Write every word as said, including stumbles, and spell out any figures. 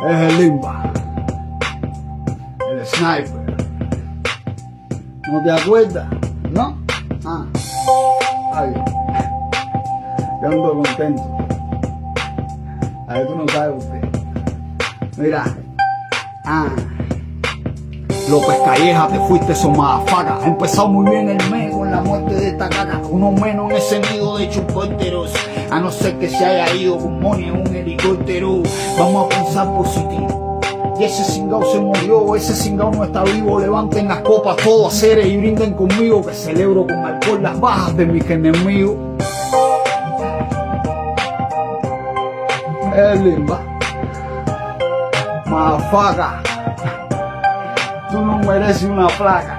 Es el Limba, el sniper. ¿No te acuerdas? ¿No? Ah, ay, yo ando contento. A ver, tú no sabes usted. Mira, ah, López Calleja, te fuiste somafaga. Ha empezado muy bien el mes con la muerte de esta caca. Uno menos en ese nido de chuponteros. A no ser que se haya ido con Moni en un helicóptero. Vamos a pensar positivo. Y ese cingao se murió, ese cingao no está vivo. Levanten las copas todos a seres y brinden conmigo, que celebro con alcohol las bajas de mis enemigos. El Limba, mafaga, tú no mereces una placa.